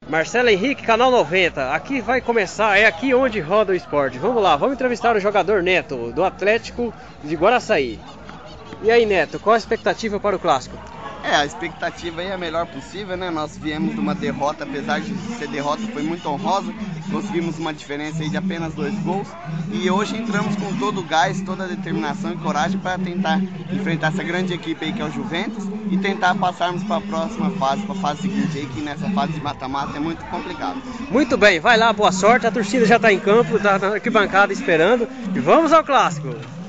Marcelo Henrique, canal 90. Aqui vai começar, é aqui onde roda o esporte. Vamos lá, vamos entrevistar o jogador Neto, do Atlético de Guaraçaí. E aí, Neto, qual a expectativa para o clássico? A expectativa aí é a melhor possível, né? Nós viemos de uma derrota, apesar de ser derrota, foi muito honrosa. Conseguimos uma diferença aí de apenas 2 gols. E hoje entramos com todo o gás, toda a determinação e coragem para tentar enfrentar essa grande equipe aí que é o Juventus e tentar passarmos para a próxima fase, para a fase seguinte aí, que nessa fase de mata-mata é muito complicado. Muito bem, vai lá, boa sorte. A torcida já está em campo, está na arquibancada esperando. E vamos ao clássico!